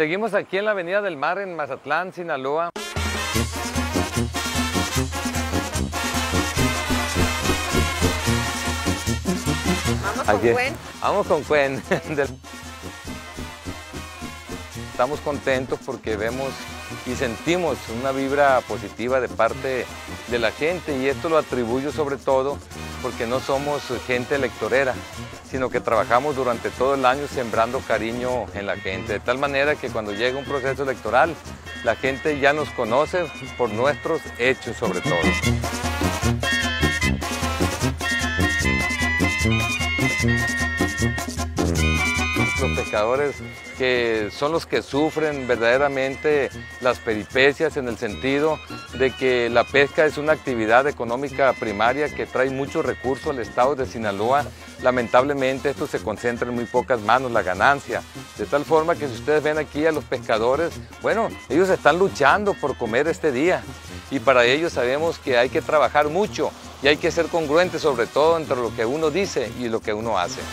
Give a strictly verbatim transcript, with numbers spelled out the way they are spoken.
Seguimos aquí en la Avenida del Mar, en Mazatlán, Sinaloa. Vamos Aquí. con Cuen. Vamos con Cuen. Estamos contentos porque vemos y sentimos una vibra positiva de parte de la gente, y esto lo atribuyo sobre todo porque no somos gente electorera, sino que trabajamos durante todo el año sembrando cariño en la gente, de tal manera que cuando llega un proceso electoral, la gente ya nos conoce por nuestros hechos sobre todo. Los pescadores que son los que sufren verdaderamente las peripecias, en el sentido de que la pesca es una actividad económica primaria que trae muchos recursos al estado de Sinaloa. Lamentablemente esto se concentra en muy pocas manos, la ganancia, de tal forma que si ustedes ven aquí a los pescadores, bueno, ellos están luchando por comer este día, y para ello sabemos que hay que trabajar mucho y hay que ser congruentes, sobre todo entre lo que uno dice y lo que uno hace.